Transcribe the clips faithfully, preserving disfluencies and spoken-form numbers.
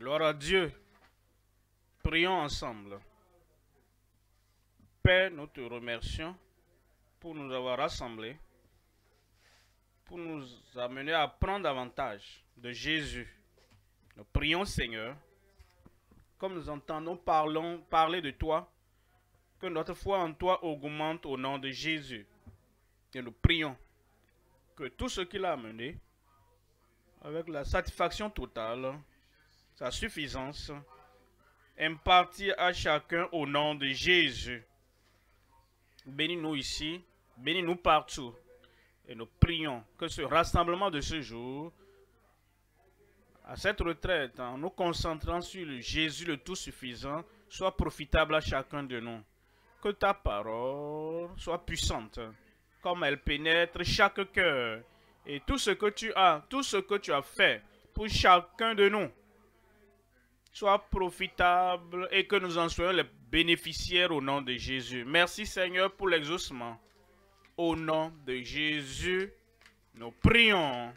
Gloire à Dieu. Prions ensemble. Père, nous te remercions pour nous avoir rassemblés, pour nous amener à apprendre davantage de Jésus. Nous prions, Seigneur, comme nous entendons parlons, parler de toi, que notre foi en toi augmente au nom de Jésus. Et nous prions que tout ce qu'il a amené, avec la satisfaction totale, sa suffisance, impartie à chacun au nom de Jésus. Bénis-nous ici, bénis-nous partout. Et nous prions que ce rassemblement de ce jour, à cette retraite, en nous concentrant sur le Jésus le tout-suffisant, soit profitable à chacun de nous. Que ta parole soit puissante, comme elle pénètre chaque cœur. Et tout ce que tu as, tout ce que tu as fait pour chacun de nous, soit profitable et que nous en soyons les bénéficiaires au nom de Jésus. Merci Seigneur pour l'exaucement. Au nom de Jésus, nous prions.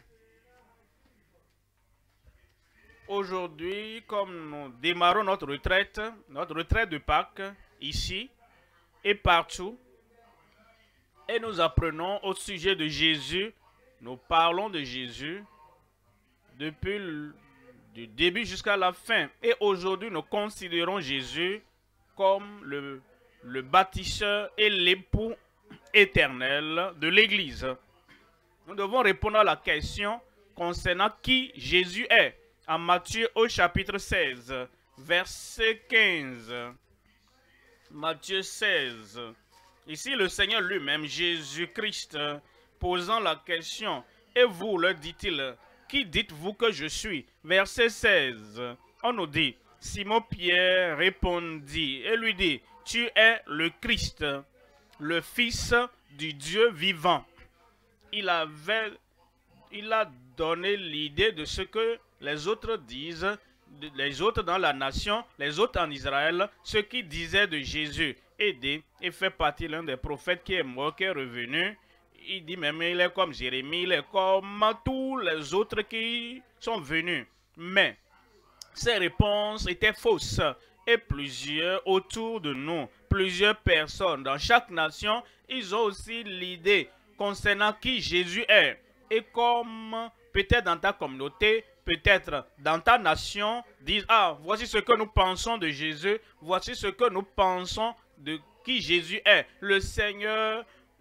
Aujourd'hui, comme nous démarrons notre retraite, notre retraite de Pâques, ici et partout, et nous apprenons au sujet de Jésus, nous parlons de Jésus depuis le du début jusqu'à la fin. Et aujourd'hui, nous considérons Jésus comme le, le bâtisseur et l'époux éternel de l'Église. Nous devons répondre à la question concernant qui Jésus est. En Matthieu au chapitre seize, verset quinze. Matthieu seize. Ici, le Seigneur lui-même, Jésus-Christ, posant la question, « Et vous, leur dit-il, qui dites-vous que je suis ?» Verset seize. On nous dit, Simon-Pierre répondit et lui dit, « Tu es le Christ, le Fils du Dieu vivant. » Il avait, il a donné l'idée de ce que les autres disent, les autres dans la nation, les autres en Israël, ce qu'ils disaient de Jésus. Et dit, il fait partie l'un des prophètes qui est mort, qui est revenu. Il dit même, il est comme Jérémie, il est comme tous les autres qui sont venus. Mais ces réponses étaient fausses. Et plusieurs autour de nous, plusieurs personnes dans chaque nation, ils ont aussi l'idée concernant qui Jésus est. Et comme peut-être dans ta communauté, peut-être dans ta nation, disent, ah, voici ce que nous pensons de Jésus, voici ce que nous pensons de qui Jésus est. Le Seigneur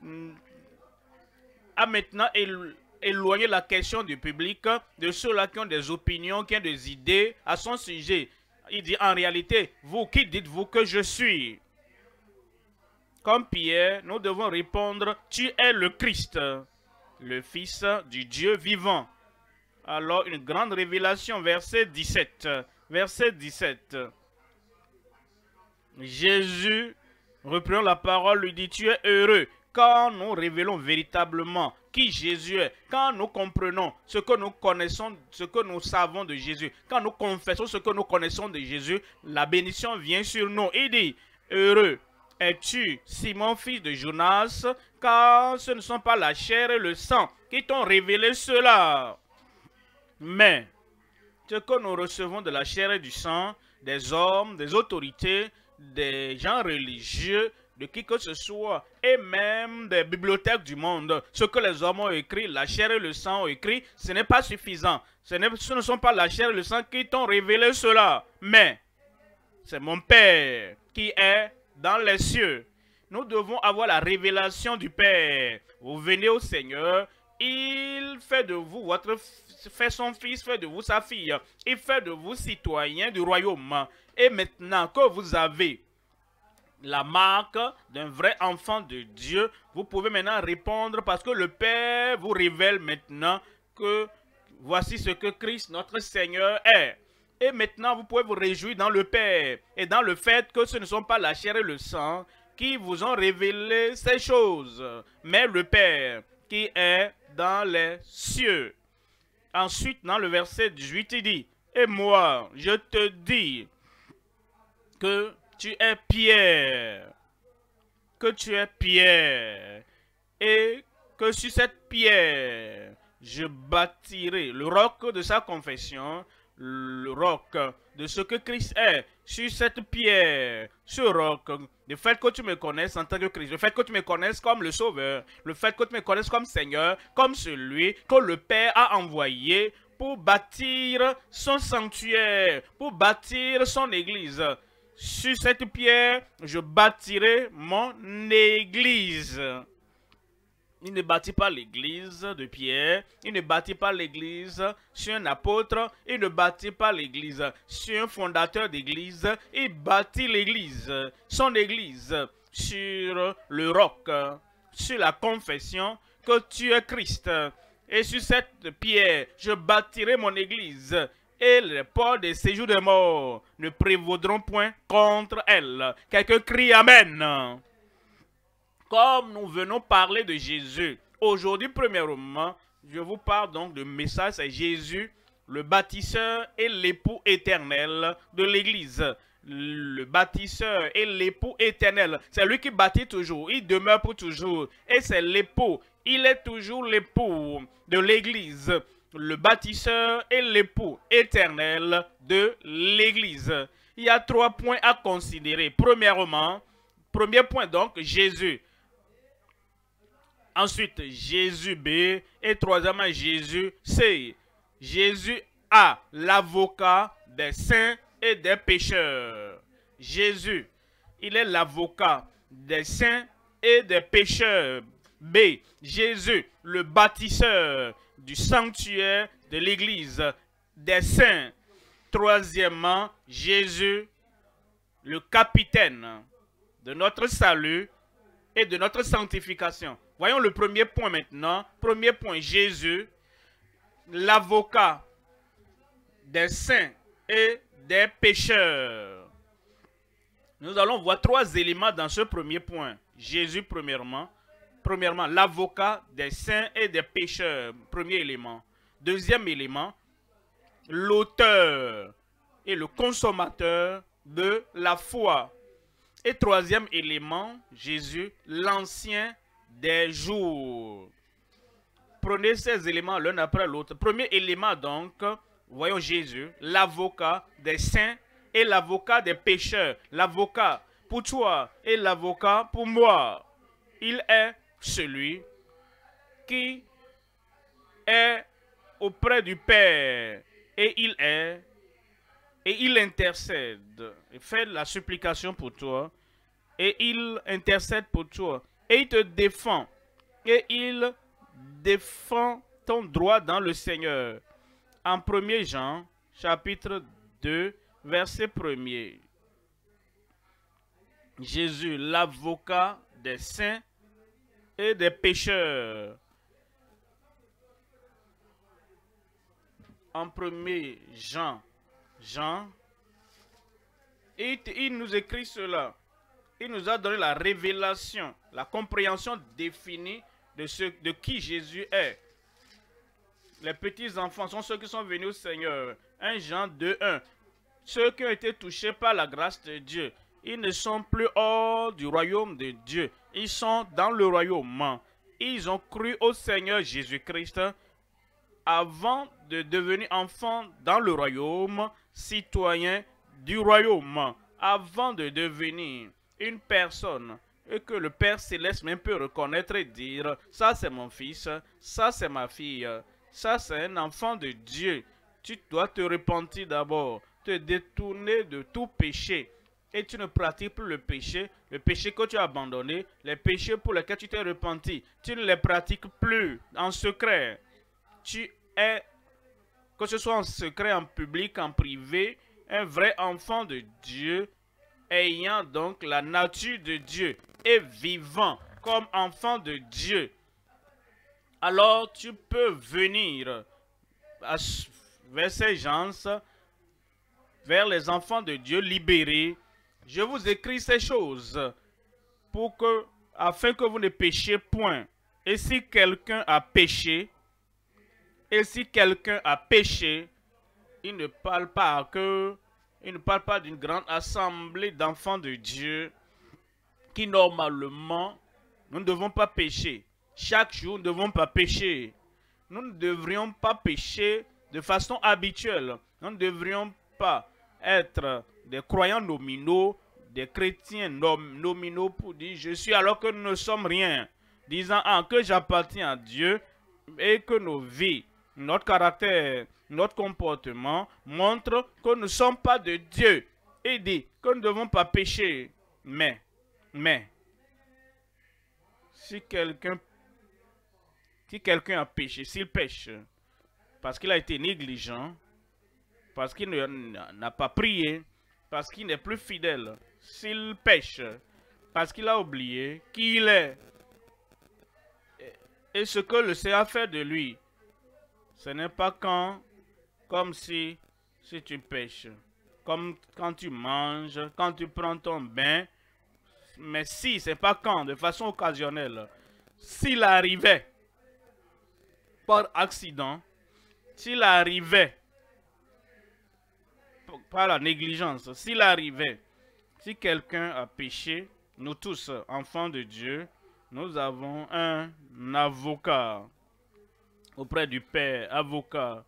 a maintenant éloigné la question du public, de ceux-là qui ont des opinions, qui ont des idées à son sujet. Il dit, en réalité, vous, qui dites-vous que je suis? Comme Pierre, nous devons répondre, tu es le Christ, le Fils du Dieu vivant. Alors, une grande révélation, verset dix-sept. Verset dix-sept. Jésus, reprenant la parole, lui dit, tu es heureux. Quand nous révélons véritablement qui Jésus est, quand nous comprenons ce que nous connaissons, ce que nous savons de Jésus, quand nous confessons ce que nous connaissons de Jésus, la bénédiction vient sur nous. Il dit, heureux es-tu, Simon, fils de Jonas, car ce ne sont pas la chair et le sang qui t'ont révélé cela, mais ce que nous recevons de la chair et du sang, des hommes, des autorités, des gens religieux, de qui que ce soit, et même des bibliothèques du monde. Ce que les hommes ont écrit, la chair et le sang ont écrit, ce n'est pas suffisant. Ce, ce ne sont pas la chair et le sang qui t'ont révélé cela, mais c'est mon Père qui est dans les cieux. Nous devons avoir la révélation du Père. Vous venez au Seigneur, il fait de vous votre fait son fils, fait de vous sa fille. Il fait de vous citoyens du royaume. Et maintenant que vous avez la marque d'un vrai enfant de Dieu, vous pouvez maintenant répondre parce que le Père vous révèle maintenant que voici ce que Christ, notre Seigneur, est. Et maintenant, vous pouvez vous réjouir dans le Père et dans le fait que ce ne sont pas la chair et le sang qui vous ont révélé ces choses, mais le Père qui est dans les cieux. Ensuite, dans le verset dix-huit, il dit, « Et moi, je te dis que tu es Pierre, que tu es Pierre, et que sur cette pierre, je bâtirai le roc de sa confession, le roc, de ce que Christ est, sur cette pierre, ce roc, le fait que tu me connaisses en tant que Christ, le fait que tu me connaisses comme le Sauveur, le fait que tu me connaisses comme Seigneur, comme celui que le Père a envoyé pour bâtir son sanctuaire, pour bâtir son église. Sur cette pierre, je bâtirai mon église. Il ne bâtit pas l'église de Pierre, il ne bâtit pas l'église sur un apôtre, il ne bâtit pas l'église sur un fondateur d'église, il bâtit l'église, son église, sur le roc, sur la confession que tu es Christ. Et sur cette pierre, je bâtirai mon église, et les portes des séjours des morts ne prévaudront point contre elle. Quelqu'un crie Amen. Comme nous venons parler de Jésus, aujourd'hui, premièrement, je vous parle donc de message, c'est Jésus, le bâtisseur et l'époux éternel de l'Église. Le bâtisseur et l'époux éternel, c'est lui qui bâtit toujours, il demeure pour toujours. Et c'est l'époux, il est toujours l'époux de l'Église. Le bâtisseur et l'époux éternel de l'Église. Il y a trois points à considérer. Premièrement, premier point donc, Jésus. Ensuite, Jésus B. Et troisièmement, Jésus C. Jésus A, l'avocat des saints et des pécheurs. Jésus, il est l'avocat des saints et des pécheurs. B. Jésus, le bâtisseur du sanctuaire de l'église des saints. Troisièmement, Jésus, le capitaine de notre salut et de notre sanctification. Voyons le premier point maintenant. Premier point, Jésus, l'avocat des saints et des pécheurs. Nous allons voir trois éléments dans ce premier point. Jésus, premièrement. Premièrement, l'avocat des saints et des pécheurs. Premier élément. Deuxième élément, l'auteur et le consommateur de la foi. Et troisième élément, Jésus, l'ancien des jours. Prenez ces éléments l'un après l'autre. Premier élément donc, voyons Jésus, l'avocat des saints et l'avocat des pécheurs. L'avocat pour toi et l'avocat pour moi. Il est celui qui est auprès du Père et il est et il intercède. Il fait la supplication pour toi et il intercède pour toi. Et il te défend. Et il défend ton droit dans le Seigneur. En premier Jean, chapitre deux, verset premier. Jésus, l'avocat des saints et des pécheurs. En premier Jean, Jean, il, il nous écrit cela. Il nous a donné la révélation, la compréhension définie de, ce, de qui Jésus est. Les petits enfants sont ceux qui sont venus au Seigneur. un Jean deux, un. Ceux qui ont été touchés par la grâce de Dieu, ils ne sont plus hors du royaume de Dieu. Ils sont dans le royaume. Ils ont cru au Seigneur Jésus-Christ avant de devenir enfants dans le royaume, citoyens du royaume, avant de devenir une personne et que le Père Céleste même peut reconnaître et dire, ça c'est mon fils, ça c'est ma fille, ça c'est un enfant de Dieu. Tu dois te repentir d'abord, te détourner de tout péché. Et tu ne pratiques plus le péché, le péché que tu as abandonné, les péchés pour lesquels tu t'es repenti. Tu ne les pratiques plus en secret. Tu es, que ce soit en secret, en public, en privé, un vrai enfant de Dieu, ayant donc la nature de Dieu et vivant comme enfant de Dieu. Alors tu peux venir vers ces gens, vers les enfants de Dieu libérés. Je vous écris ces choses pour que, afin que vous ne péchiez point. Et si quelqu'un a péché, et si quelqu'un a péché, il ne parle pas que, il ne parle pas d'une grande assemblée d'enfants de Dieu qui normalement, nous ne devons pas pécher. Chaque jour, nous ne devons pas pécher. Nous ne devrions pas pécher de façon habituelle. Nous ne devrions pas être des croyants nominaux, des chrétiens nom nominaux pour dire je suis alors que nous ne sommes rien, disant ah, que j'appartiens à Dieu et que nos vies, notre caractère, notre comportement montrent que nous ne sommes pas de Dieu et dit que nous ne devons pas pécher. Mais, mais, si quelqu'un si quelqu'un a péché, s'il pêche parce qu'il a été négligent, parce qu'il n'a pas prié, parce qu'il n'est plus fidèle, s'il pêche, parce qu'il a oublié qui il est et ce que le Seigneur a fait de lui, ce n'est pas quand, comme si, si tu pêches, comme quand tu manges, quand tu prends ton bain, mais si, c'est pas quand, de façon occasionnelle, s'il arrivait, par accident, s'il arrivait, par la négligence, s'il arrivait, si quelqu'un a péché, nous tous, enfants de Dieu, nous avons un avocat auprès du Père, avocat,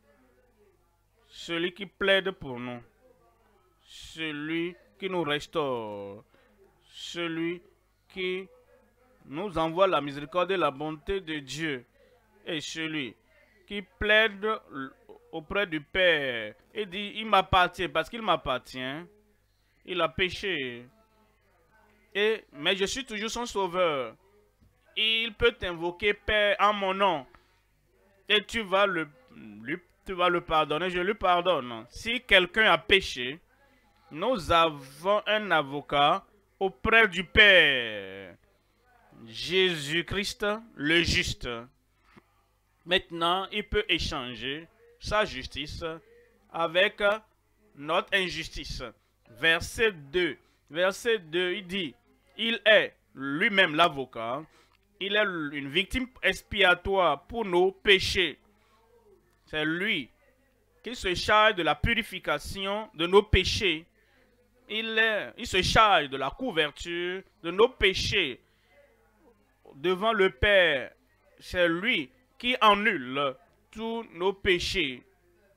celui qui plaide pour nous, celui qui nous restaure, celui qui nous envoie la miséricorde et la bonté de Dieu, et celui qui plaide auprès du Père et dit il m'appartient parce qu'il m'appartient, il a péché, et, mais je suis toujours son sauveur. Il peut t'invoquer Père en mon nom et tu vas le, lui, tu vas le pardonner, je lui pardonne. Si quelqu'un a péché, nous avons un avocat auprès du Père, Jésus-Christ le juste. Maintenant, il peut échanger sa justice avec notre injustice. Verset deux. Verset deux, il dit, il est lui-même l'avocat, il est une victime expiatoire pour nos péchés. C'est lui qui se charge de la purification de nos péchés. Il, est, il se charge de la couverture de nos péchés devant le Père. C'est lui qui annule tous nos péchés.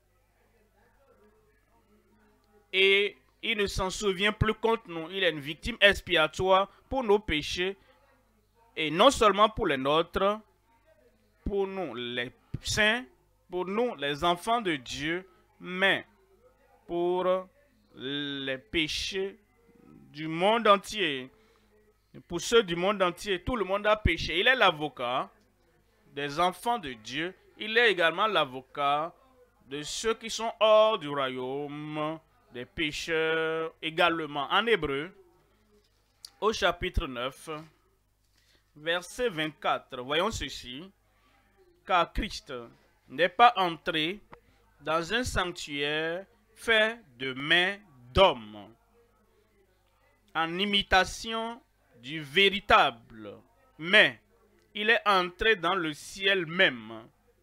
Et il ne s'en souvient plus contre nous. Il est une victime expiatoire pour nos péchés. Et non seulement pour les nôtres, pour nous les saints, pour nous les enfants de Dieu, mais pour les péchés du monde entier. Pour ceux du monde entier, tout le monde a péché. Il est l'avocat des enfants de Dieu. Il est également l'avocat de ceux qui sont hors du royaume, des pécheurs également. En hébreu, au chapitre neuf, verset vingt-quatre, voyons ceci. Car Christ n'est pas entré dans un sanctuaire fait de mains d'hommes, en imitation du véritable, mais il est entré dans le ciel même.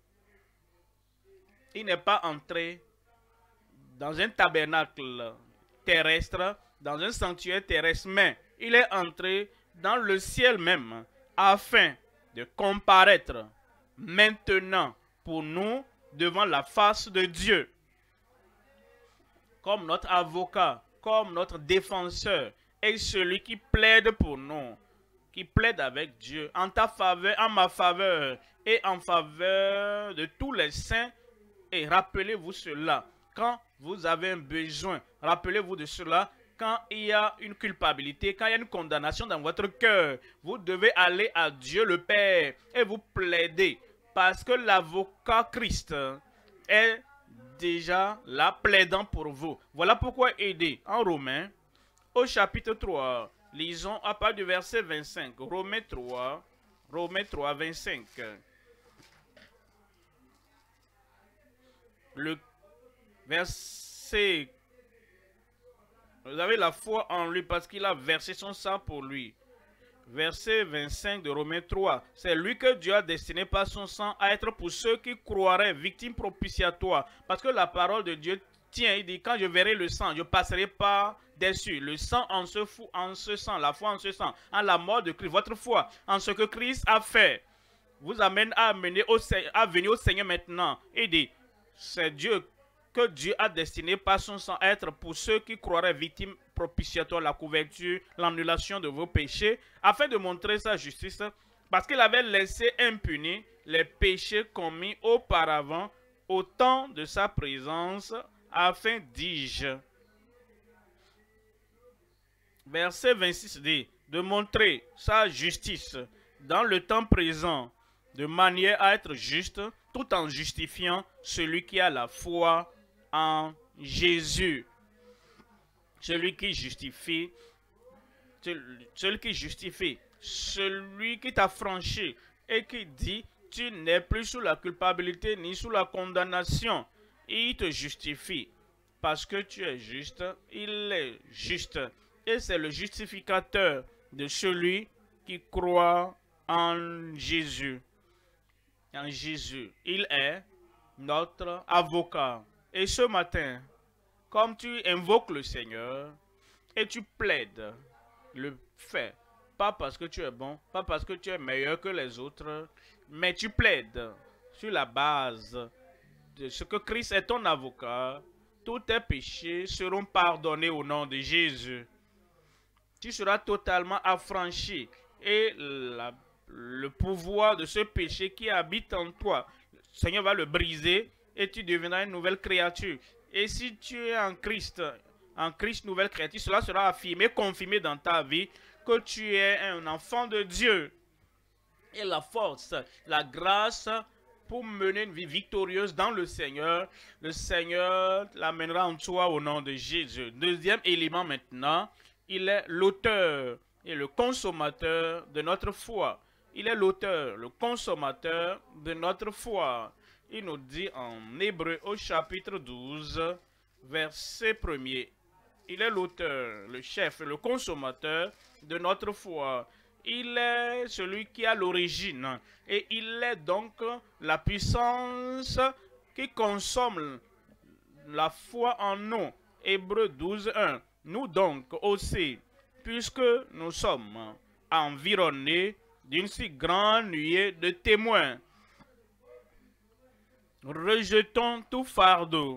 Il n'est pas entré dans un tabernacle terrestre, dans un sanctuaire terrestre, mais il est entré dans le ciel même, afin de comparaître maintenant pour nous devant la face de Dieu, comme notre avocat, comme notre défenseur, et celui qui plaide pour nous, qui plaide avec Dieu en ta faveur, en ma faveur, et en faveur de tous les saints. Et rappelez-vous cela, quand vous avez un besoin, rappelez-vous de cela, quand il y a une culpabilité, quand il y a une condamnation dans votre cœur, vous devez aller à Dieu le Père et vous plaider, parce que l'avocat Christ est déjà là plaidant pour vous. Voilà pourquoi il dit en Romains, au chapitre trois, lisons à part du verset vingt-cinq, Romains trois, Romains trois, vingt-cinq. Le verset, vous avez la foi en lui parce qu'il a versé son sang pour lui. Verset vingt-cinq de Romains trois, c'est lui que Dieu a destiné par son sang à être pour ceux qui croiraient, victime propitiatoire. Parce que la parole de Dieu tient, il dit, quand je verrai le sang, je ne passerai pas dessus. Le sang en ce, fou, en ce sang, la foi en ce sang, en la mort de Christ, votre foi en ce que Christ a fait, vous amène à, amener au, à venir au Seigneur maintenant. Il dit, c'est Dieu que Dieu a destiné par son sang à être pour ceux qui croiraient victimes propitiatoires, la couverture, l'annulation de vos péchés, afin de montrer sa justice, parce qu'il avait laissé impunis les péchés commis auparavant au temps de sa présence, afin, dis-je, verset vingt-six dit, de montrer sa justice dans le temps présent, de manière à être juste, tout en justifiant celui qui a la foi en Jésus. Celui qui justifie, celui qui justifie, celui qui t'a franchi et qui dit, tu n'es plus sous la culpabilité ni sous la condamnation. Il te justifie parce que tu es juste, il est juste. Et c'est le justificateur de celui qui croit en Jésus. En Jésus. Il est notre avocat. Et ce matin, comme tu invoques le Seigneur et tu plaides le fait, pas parce que tu es bon, pas parce que tu es meilleur que les autres, mais tu plaides sur la base de ce que Christ est ton avocat, tous tes péchés seront pardonnés au nom de Jésus. Tu seras totalement affranchi et la, le pouvoir de ce péché qui habite en toi, le Seigneur va le briser et tu deviendras une nouvelle créature. Et si tu es en Christ, en Christ nouvelle créature, cela sera affirmé, confirmé dans ta vie que tu es un enfant de Dieu. Et la force, la grâce pour mener une vie victorieuse dans le Seigneur, le Seigneur l'amènera en toi au nom de Jésus. Deuxième élément maintenant, il est l'auteur et le consommateur de notre foi. Il est l'auteur, le consommateur de notre foi. Il nous dit en Hébreu au chapitre douze, verset premier. Il est l'auteur, le chef, le consommateur de notre foi. Il est celui qui a l'origine. Et il est donc la puissance qui consomme la foi en nous. Hébreu douze, un. Nous donc aussi, puisque nous sommes environnés d'une si grande nuée de témoins, rejetons tout fardeau.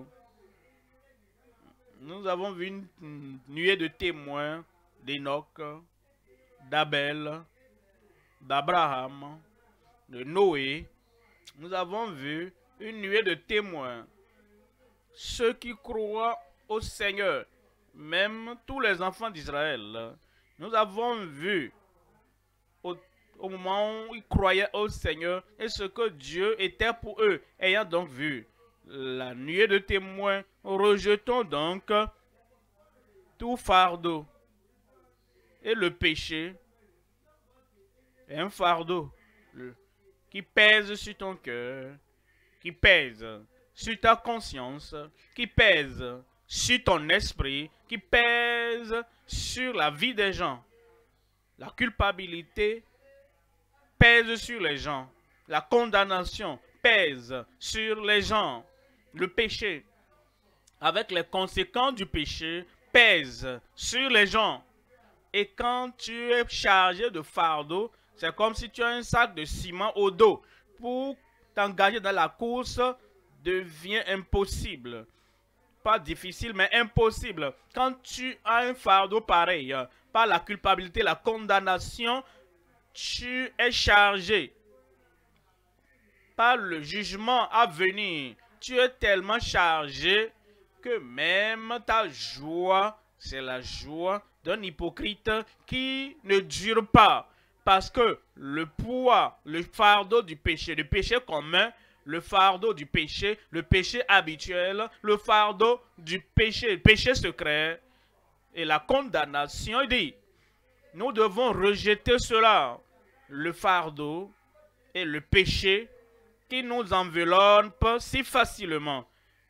Nous avons vu une nuée de témoins d'Enoch, d'Abel, d'Abraham, de Noé. Nous avons vu une nuée de témoins. Ceux qui croient au Seigneur, même tous les enfants d'Israël. Nous avons vu au, au moment où ils croyaient au Seigneur et ce que Dieu était pour eux. Ayant donc vu la nuée de témoins, rejetons donc tout fardeau. Et le péché est un fardeau le, qui pèse sur ton cœur, qui pèse sur ta conscience, qui pèse sur ton esprit, qui pèse sur la vie des gens. La culpabilité pèse sur les gens. La condamnation pèse sur les gens. Le péché, avec les conséquences du péché, pèse sur les gens. Et quand tu es chargé de fardeau, c'est comme si tu as un sac de ciment au dos. Pour t'engager dans la course, devient impossible. Pas difficile, mais impossible. Quand tu as un fardeau pareil, par la culpabilité, la condamnation, tu es chargé. Par le jugement à venir, tu es tellement chargé que même ta joie, c'est la joie d'un hypocrite qui ne dure pas. Parce que le poids, le fardeau du péché, le péché commun, le fardeau du péché, le péché habituel, le fardeau du péché, le péché secret et la condamnation, il dit, nous devons rejeter cela, le fardeau et le péché qui nous enveloppe si facilement.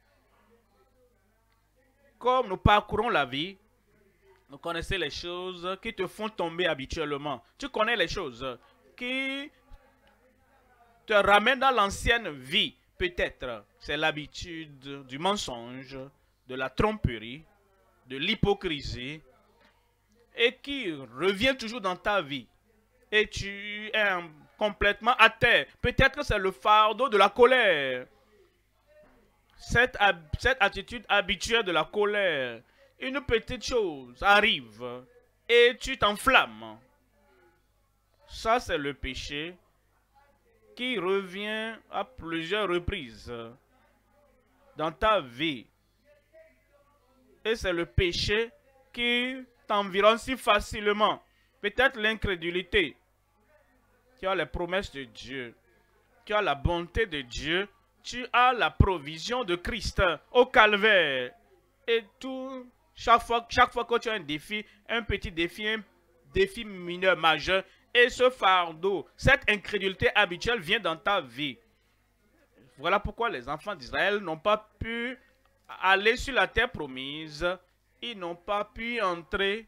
Comme nous parcourons la vie, vous connaissez les choses qui te font tomber habituellement. Tu connais les choses qui te ramènent dans l'ancienne vie. Peut-être c'est l'habitude du mensonge, de la tromperie, de l'hypocrisie, et qui revient toujours dans ta vie. Et tu es complètement à terre. Peut-être que c'est le fardeau de la colère. cette, cette attitude habituelle de la colère. Une petite chose arrive et tu t'enflammes. Ça, c'est le péché qui revient à plusieurs reprises dans ta vie. Et c'est le péché qui t'environne si facilement. Peut-être l'incrédulité. Tu as les promesses de Dieu. Tu as la bonté de Dieu. Tu as la provision de Christ au calvaire. Et tout, chaque fois, chaque fois que tu as un défi, un petit défi, un défi mineur, majeur, et ce fardeau, cette incrédulité habituelle vient dans ta vie. Voilà pourquoi les enfants d'Israël n'ont pas pu aller sur la terre promise. Ils n'ont pas pu entrer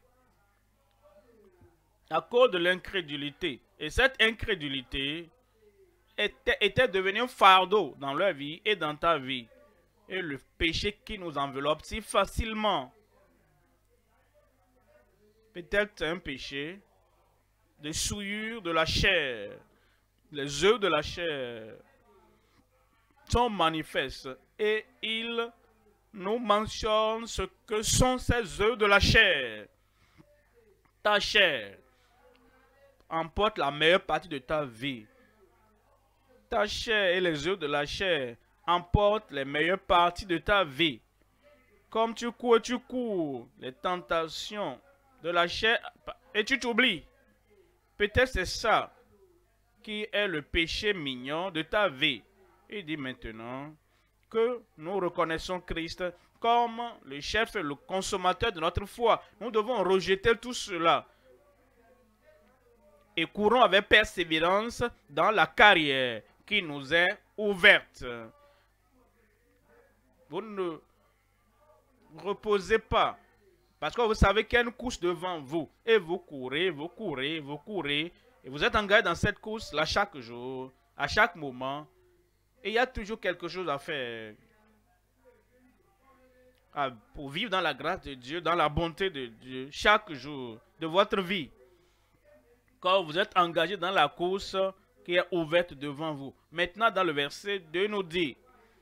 à cause de l'incrédulité. Et cette incrédulité était, était devenue un fardeau dans leur vie et dans ta vie. Et le péché qui nous enveloppe si facilement. Peut-être un péché de souillure de la chair. Les œufs de la chair sont manifestes et ils nous mentionnent ce que sont ces œufs de la chair. Ta chair emporte la meilleure partie de ta vie. Ta chair et les œufs de la chair emportent les meilleures parties de ta vie. Comme tu cours, tu cours les tentations de la chair et tu t'oublies. Peut-être c'est ça qui est le péché mignon de ta vie. Il dit maintenant que nous reconnaissons Christ comme le chef et le consommateur de notre foi. Nous devons rejeter tout cela et courons avec persévérance dans la carrière qui nous est ouverte. Vous ne reposez pas parce que vous savez qu'il y a une course devant vous et vous courez, vous courez, vous courez et vous êtes engagé dans cette course-là chaque jour, à chaque moment. Et il y a toujours quelque chose à faire à, pour vivre dans la grâce de Dieu, dans la bonté de Dieu, chaque jour de votre vie. Quand vous êtes engagé dans la course qui est ouverte devant vous. Maintenant, dans le verset deux, nous dit,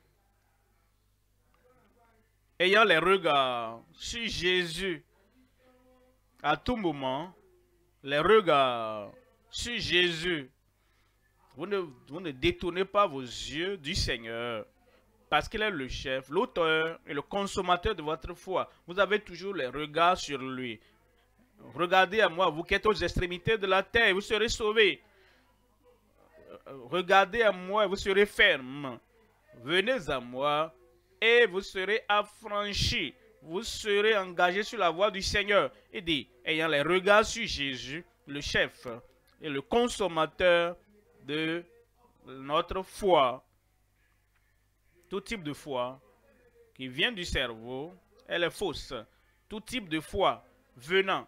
ayant les regards sur Jésus, à tout moment, les regards sur Jésus. Vous ne, vous ne détournez pas vos yeux du Seigneur parce qu'il est le chef, l'auteur et le consommateur de votre foi. Vous avez toujours les regards sur lui. Regardez à moi, vous qui êtes aux extrémités de la terre, vous serez sauvés. Regardez à moi, vous serez fermes. Venez à moi et vous serez affranchis. Vous serez engagés sur la voie du Seigneur. Il dit, ayant les regards sur Jésus, le chef et le consommateur de notre foi. Tout type de foi qui vient du cerveau, elle est fausse. Tout type de foi venant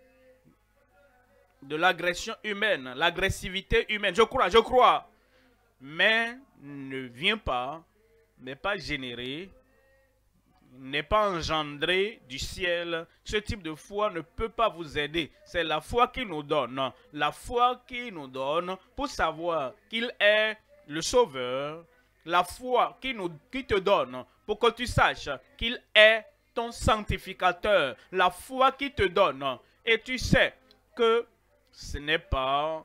de l'agression humaine, l'agressivité humaine. Je crois, je crois. Mais ne vient pas, n'est pas généré, n'est pas engendré du ciel. Ce type de foi ne peut pas vous aider. C'est la foi qui nous donne. La foi qui nous donne pour savoir qu'il est le Sauveur. La foi qui, nous, qui te donne pour que tu saches qu'il est ton sanctificateur. La foi qui te donne. Et tu sais que ce n'est pas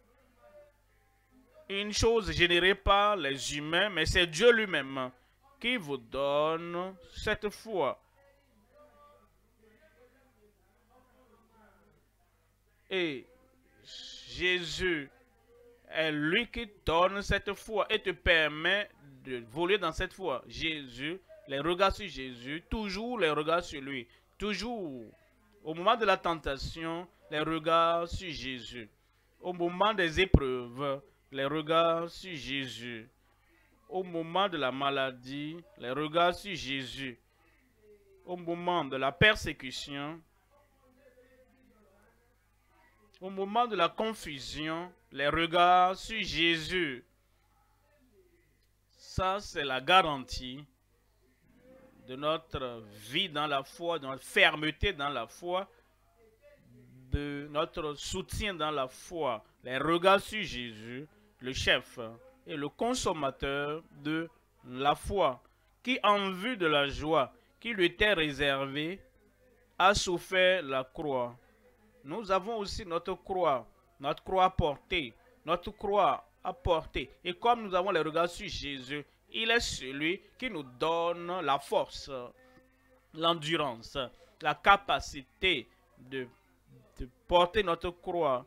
une chose générée par les humains, mais c'est Dieu lui-même qui vous donne cette foi. Et Jésus est lui qui donne cette foi et te permet de voler dans cette foi. Jésus, les regards sur Jésus, toujours les regards sur lui. Toujours, au moment de la tentation, les regards sur Jésus. Au moment des épreuves, les regards sur Jésus. Au moment de la maladie, les regards sur Jésus. Au moment de la persécution, au moment de la confusion, les regards sur Jésus. Ça, c'est la garantie de notre vie dans la foi, de notre fermeté dans la foi, de notre soutien dans la foi. Les regards sur Jésus, le chef et le consommateur de la foi, qui en vue de la joie qui lui était réservée, a souffert la croix. Nous avons aussi notre croix, notre croix à porter, notre croix à porter. Et comme nous avons les regards sur Jésus, il est celui qui nous donne la force, l'endurance, la capacité de, de porter notre croix.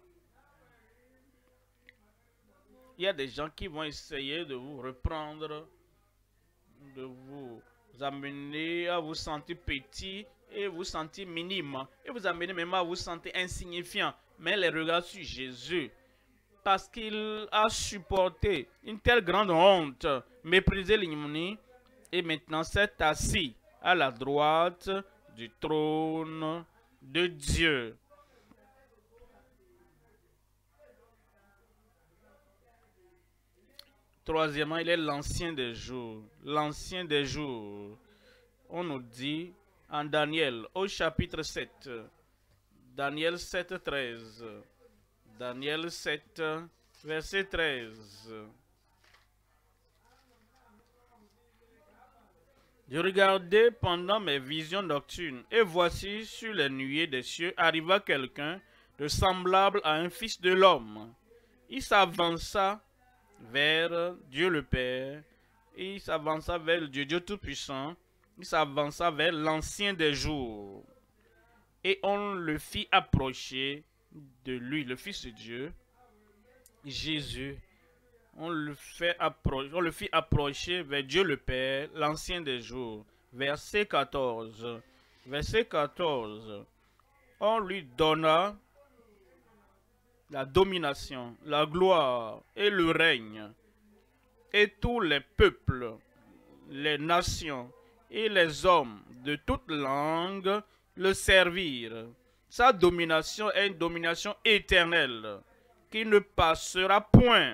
Il y a des gens qui vont essayer de vous reprendre, de vous amener à vous sentir petit et vous sentir minime, et vous amener même à vous sentir insignifiant. Mais les regards sur Jésus, parce qu'il a supporté une telle grande honte, méprisé l'ignominie, et maintenant s'est assis à la droite du trône de Dieu. Troisièmement, il est l'ancien des jours. L'ancien des jours. On nous dit en Daniel, au chapitre sept. Daniel sept, treize. Daniel sept, verset treize. Je regardais pendant mes visions nocturnes, et voici sur les nuées des cieux arriva quelqu'un de semblable à un fils de l'homme. Il s'avança vers Dieu le Père, il s'avança vers le Dieu, Dieu Tout-Puissant, il s'avança vers l'ancien des jours, et on le fit approcher de lui, le Fils de Dieu, Jésus. On le, fait approcher, on le fit approcher vers Dieu le Père, l'ancien des jours. Verset quatorze. Verset quatorze. On lui donna la domination, la gloire et le règne. Et tous les peuples, les nations et les hommes de toute langue le servirent. Sa domination est une domination éternelle qui ne passera point.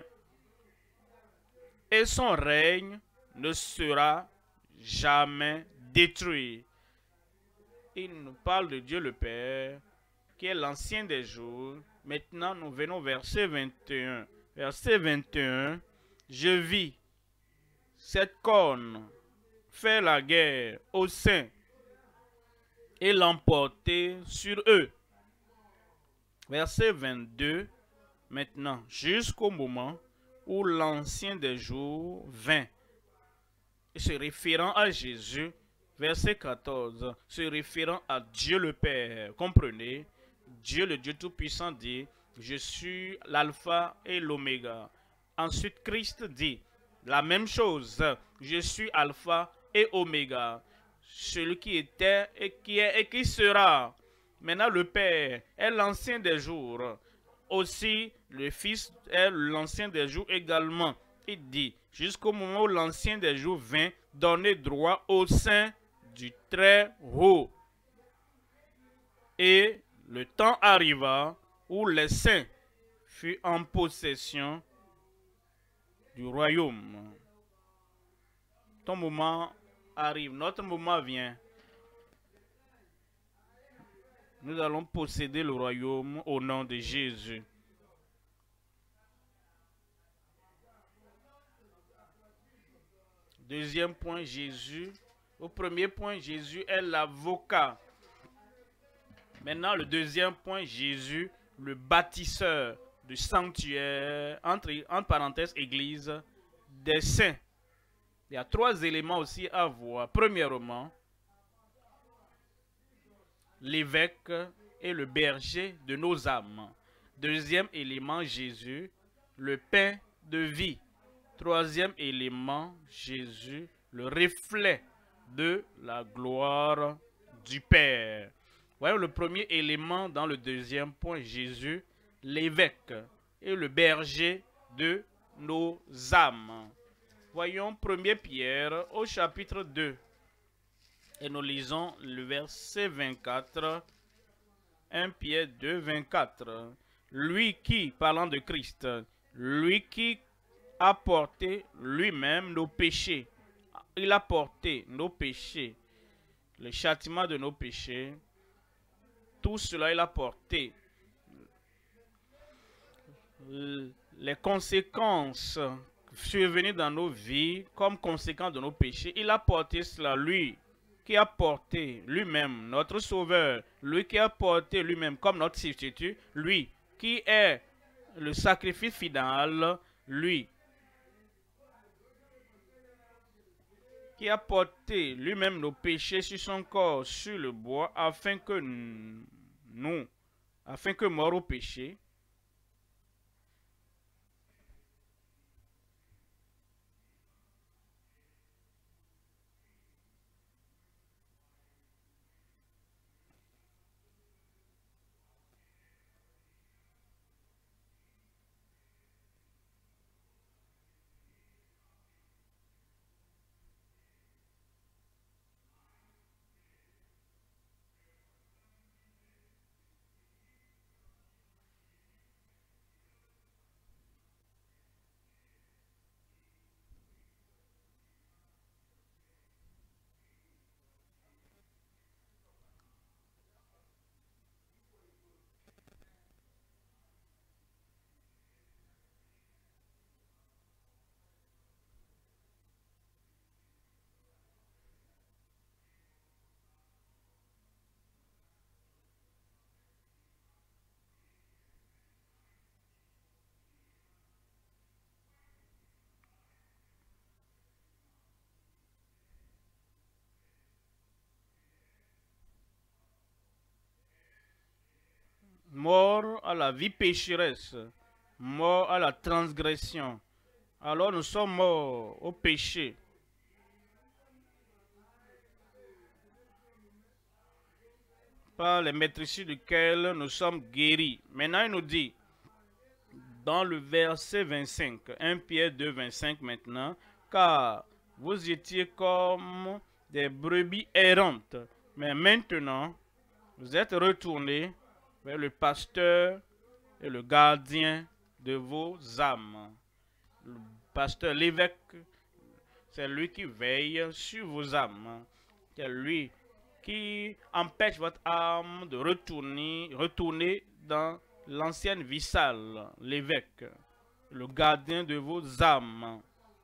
Et son règne ne sera jamais détruit. Il nous parle de Dieu le Père, qui est l'ancien des jours. Maintenant, nous venons au verset vingt et un. Verset vingt et un. Je vis cette corne faire la guerre aux saints et l'emporter sur eux. Verset vingt-deux. Maintenant, jusqu'au moment où l'ancien des jours vint, se référant à Jésus, verset quatorze, se référant à Dieu le Père. Comprenez, Dieu le Dieu Tout-Puissant dit, je suis l'alpha et l'oméga. Ensuite, Christ dit la même chose, je suis alpha et oméga, celui qui était et qui est et qui sera. Maintenant, le Père est l'ancien des jours. Aussi, le Fils est l'ancien des jours également. Il dit, jusqu'au moment où l'ancien des jours vint donner droit au sein du Très-Haut. Et le temps arriva où les saints furent en possession du royaume. Ton moment arrive, notre moment vient. Nous allons posséder le royaume au nom de Jésus. Deuxième point, Jésus. Au premier point, Jésus est l'avocat. Maintenant, le deuxième point, Jésus, le bâtisseur du sanctuaire, entre, entre parenthèses, église des saints. Il y a trois éléments aussi à voir. Premièrement, l'évêque et le berger de nos âmes. Deuxième élément, Jésus, le pain de vie. Troisième élément, Jésus, le reflet de la gloire du Père. Voyons le premier élément dans le deuxième point, Jésus, l'évêque et le berger de nos âmes. Voyons premier Pierre au chapitre deux. Et nous lisons le verset vingt-quatre. premier Pierre deux, vingt-quatre. Lui qui, parlant de Christ, lui qui a porté lui-même nos péchés. Il a porté nos péchés, le châtiment de nos péchés. Tout cela, il a porté. Les conséquences survenu dans nos vies comme conséquence de nos péchés, il a porté cela, lui qui a porté lui-même notre sauveur, lui qui a porté lui-même comme notre substitut, lui qui est le sacrifice final, lui qui a porté lui-même nos péchés sur son corps, sur le bois, afin que nous, afin que mort au péché, mort à la vie pécheresse, mort à la transgression. Alors nous sommes morts au péché. Par les maîtrises duquel nous sommes guéris. Maintenant, il nous dit, dans le verset vingt-cinq, premier Pierre deux, vingt-cinq maintenant, car vous étiez comme des brebis errantes, mais maintenant, vous êtes retournés vers le pasteur et le gardien de vos âmes. Le pasteur, l'évêque, c'est lui qui veille sur vos âmes. C'est lui qui empêche votre âme de retourner, retourner dans l'ancienne vie sale. L'évêque, le gardien de vos âmes.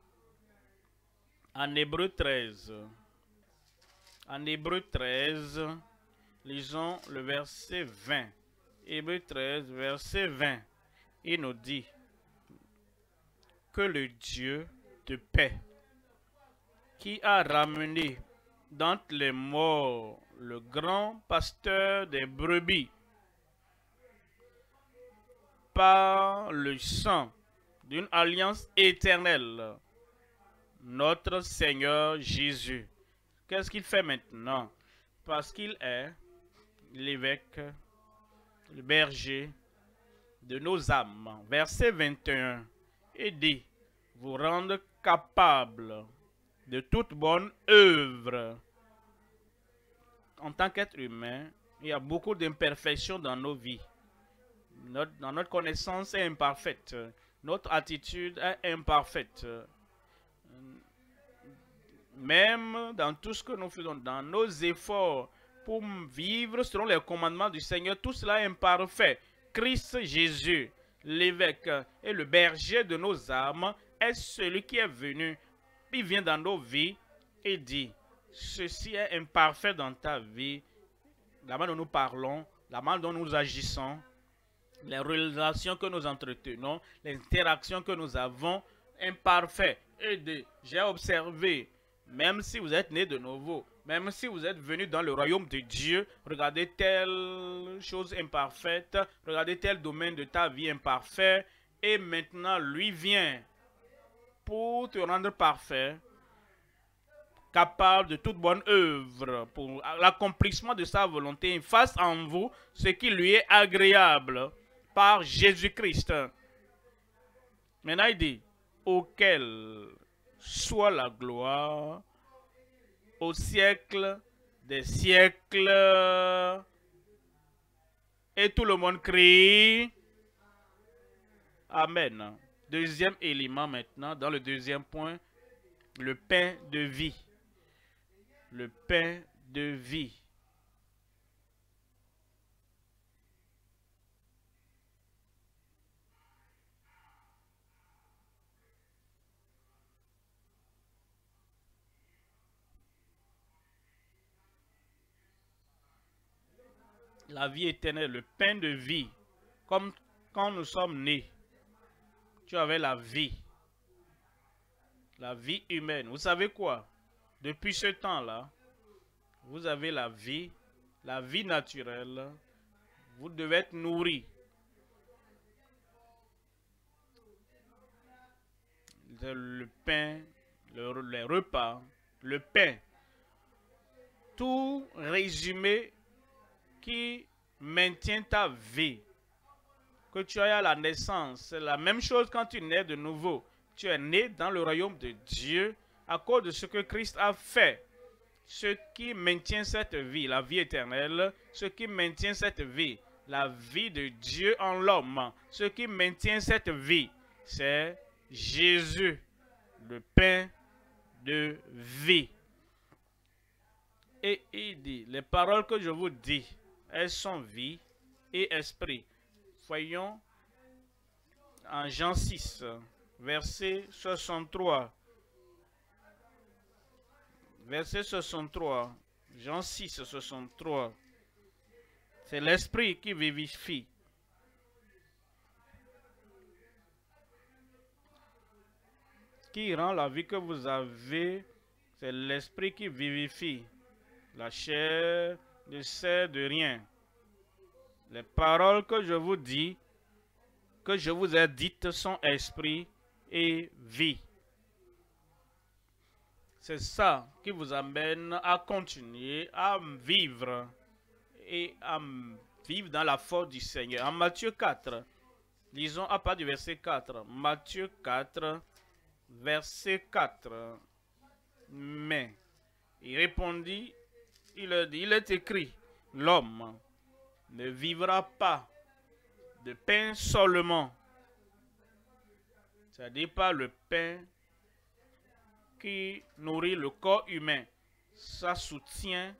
En Hébreu treize. En Hébreu treize, lisons le verset vingt. Hébreu treize, verset vingt. Il nous dit que le Dieu de paix, qui a ramené d'entre les morts le grand pasteur des brebis, par le sang d'une alliance éternelle, notre Seigneur Jésus. Qu'est-ce qu'il fait maintenant? Parce qu'il est l'évêque, le berger de nos âmes. Verset vingt et un. Il dit, vous rendre capable de toute bonne œuvre. En tant qu'être humain, il y a beaucoup d'imperfections dans nos vies. Notre, dans notre connaissance est imparfaite. Notre attitude est imparfaite. Même dans tout ce que nous faisons, dans nos efforts pour vivre selon les commandements du Seigneur, tout cela est imparfait. Christ Jésus, l'évêque et le berger de nos âmes, est celui qui est venu. Il vient dans nos vies et dit, ceci est imparfait dans ta vie, la manière dont nous parlons, la manière dont nous agissons, les relations que nous entretenons, les interactions que nous avons, imparfait. Et dit, j'ai observé, même si vous êtes né de nouveau, même si vous êtes venu dans le royaume de Dieu, regardez telle chose imparfaite, regardez tel domaine de ta vie imparfait, et maintenant lui vient pour te rendre parfait, capable de toute bonne œuvre, pour l'accomplissement de sa volonté. Il fasse en vous ce qui lui est agréable par Jésus-Christ. Maintenant il dit, auquel soit la gloire au siècle des siècles. Et tout le monde crie Amen. Deuxième élément maintenant, dans le deuxième point, le pain de vie. Le pain de vie. la vie éternelle, le pain de vie, comme quand nous sommes nés, tu avais la vie, la vie humaine. Vous savez quoi? Depuis ce temps-là, vous avez la vie, la vie naturelle. Vous devez être nourri. Le pain, le, les repas, le pain. Tout résumé qui maintient ta vie. Que tu aies à la naissance, c'est la même chose quand tu nais de nouveau. Tu es né dans le royaume de Dieu à cause de ce que Christ a fait. Ce qui maintient cette vie, la vie éternelle, ce qui maintient cette vie, la vie de Dieu en l'homme, ce qui maintient cette vie, c'est Jésus, le pain de vie. Et il dit, les paroles que je vous dis, elles sont vie et esprit. Voyons en Jean six, verset soixante-trois. Verset soixante-trois. Jean six, soixante-trois. C'est l'esprit qui vivifie. Qui rend la vie que vous avez, c'est l'esprit qui vivifie. La chair ne sert de rien. Les paroles que je vous dis, que je vous ai dites, sont esprit et vie. C'est ça qui vous amène à continuer à vivre et à vivre dans la force du Seigneur. En Matthieu quatre, lisons à part du verset quatre. Matthieu quatre, verset quatre. Mais, il répondit, il, a dit, il est écrit, l'homme ne vivra pas de pain seulement. C'est-à-dire pas le pain qui nourrit le corps humain. Ça soutient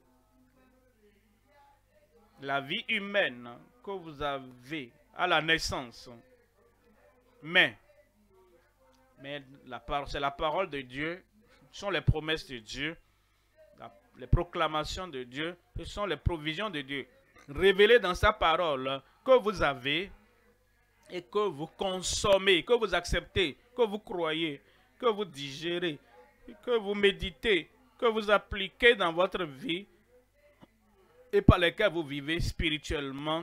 la vie humaine que vous avez à la naissance. Mais, mais c'est la parole de Dieu, ce sont les promesses de Dieu, la, les proclamations de Dieu, ce sont les provisions de Dieu, révélées dans sa parole, que vous avez et que vous consommez, que vous acceptez, que vous croyez, que vous digérez, que vous méditez, que vous appliquez dans votre vie et par lesquelles vous vivez spirituellement.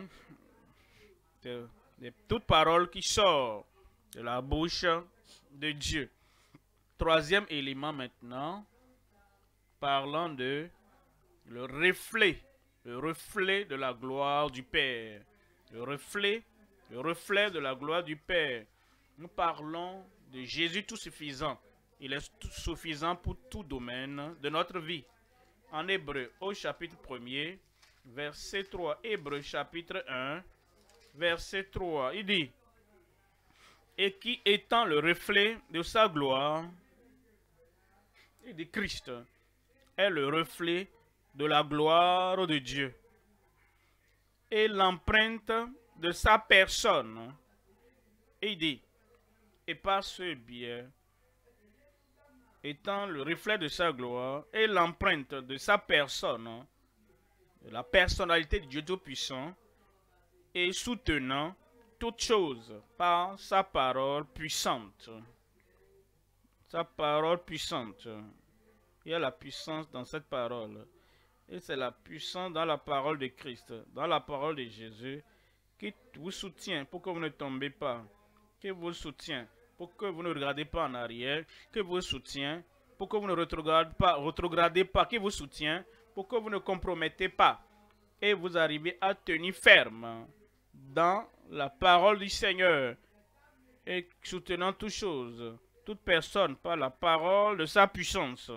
Toute parole qui sort de la bouche de Dieu. Troisième élément maintenant, parlant de le reflet, le reflet de la gloire du Père. Le reflet, le reflet de la gloire du Père. Nous parlons de Jésus tout suffisant. Il est tout suffisant pour tout domaine de notre vie. En Hébreu, au chapitre premier, verset trois. Hébreu, chapitre un, verset trois. Il dit, et qui étant le reflet de sa gloire, il dit Christ est le reflet de la gloire de Dieu et l'empreinte de sa personne. Et il dit, et par ce biais, étant le reflet de sa gloire et l'empreinte de sa personne, de la personnalité de Dieu Tout-Puissant, et soutenant toutes choses par sa parole puissante. Sa parole puissante. Il y a la puissance dans cette parole. Et c'est la puissance dans la parole de Christ, dans la parole de Jésus, qui vous soutient pour que vous ne tombez pas, qui vous soutient pour que vous ne regardez pas en arrière, qui vous soutient pour que vous ne rétrogradez pas, rétrogradez pas, qui vous soutient pour que vous ne compromettez pas. Et vous arrivez à tenir ferme dans la parole du Seigneur et soutenant toutes choses, toute personne par la parole de sa puissance,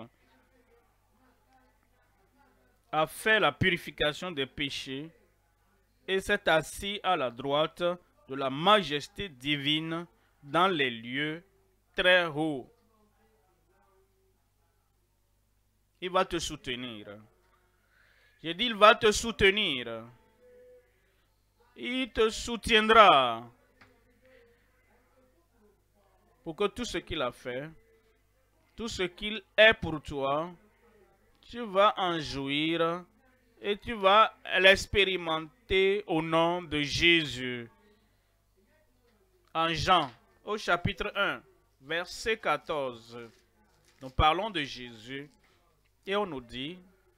a fait la purification des péchés et s'est assis à la droite de la majesté divine dans les lieux très hauts. Il va te soutenir. J'ai dit, il va te soutenir. Il te soutiendra pour que tout ce qu'il a fait, tout ce qu'il est pour toi, tu vas en jouir Et tu vas l'expérimenter au nom de Jésus. En Jean, au chapitre un, verset quatorze, nous parlons de Jésus et on nous dit,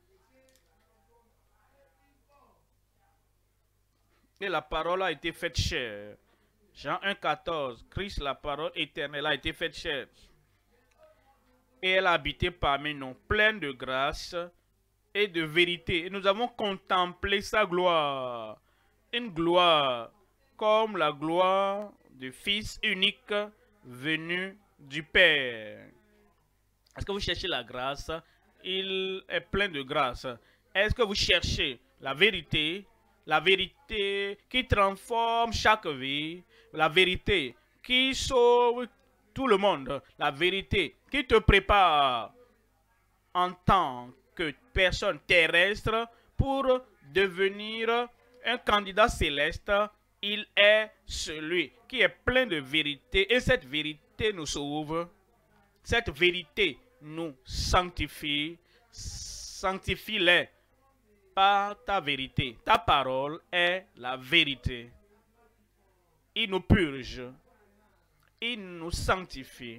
et la parole a été faite chair. Jean un, quatorze, Christ, la parole éternelle, a été faite chair. Et elle a habité parmi nous, pleine de grâce et de vérité. Et nous avons contemplé sa gloire. Une gloire comme la gloire du Fils unique venu du Père. Est-ce que vous cherchez la grâce? Il est plein de grâce. Est-ce que vous cherchez la vérité? La vérité qui transforme chaque vie. La vérité qui sauve tout le monde. La vérité qui te prépare en tant que personne terrestre pour devenir un candidat céleste. Il est celui qui est plein de vérité et cette vérité nous sauve. Cette vérité nous sanctifie. Sanctifie-les par ta vérité. Ta parole est la vérité. Il nous purge. Il nous sanctifie.